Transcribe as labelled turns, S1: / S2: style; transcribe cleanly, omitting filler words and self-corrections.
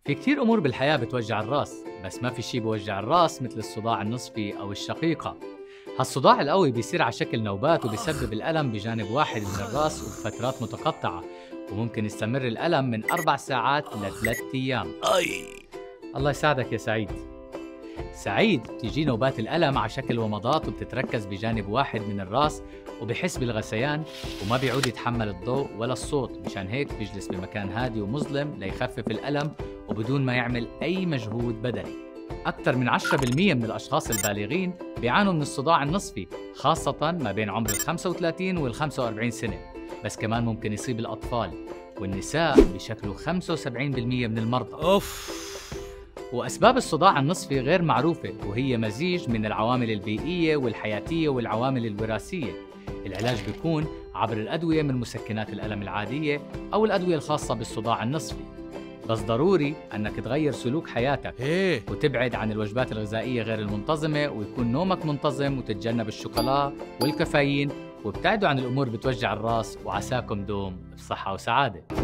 S1: في كتير أمور بالحياة بتوجع الراس، بس ما في شي بوجع الراس مثل الصداع النصفي أو الشقيقة. هالصداع القوي بيصير على شكل نوبات وبيسبب الألم بجانب واحد من الراس وبفترات متقطعة، وممكن يستمر الألم من 4 ساعات ل3 أيام.
S2: أي.
S1: الله يساعدك يا سعيد. سعيد بتيجي نوبات الألم على شكل ومضات وبتتركز بجانب واحد من الراس وبحس بالغثيان وما بيعود يتحمل الضوء ولا الصوت، مشان هيك بيجلس بمكان هادي ومظلم ليخفف الألم وبدون ما يعمل أي مجهود بدني. أكثر من 10% من الأشخاص البالغين بيعانوا من الصداع النصفي، خاصة ما بين عمر ال 35 وال 45 سنة، بس كمان ممكن يصيب الأطفال والنساء بشكله 75% من المرضى.
S2: أوف.
S1: وأسباب الصداع النصفي غير معروفة، وهي مزيج من العوامل البيئية والحياتية والعوامل الوراثية. العلاج بيكون عبر الأدوية من مسكنات الألم العادية أو الأدوية الخاصة بالصداع النصفي، بس ضروري أنك تغير سلوك حياتك وتبعد عن الوجبات الغذائية غير المنتظمة، ويكون نومك منتظم، وتتجنب الشوكولا والكافيين، وابتعدوا عن الأمور بتوجع الراس. وعساكم دوم بصحة وسعادة.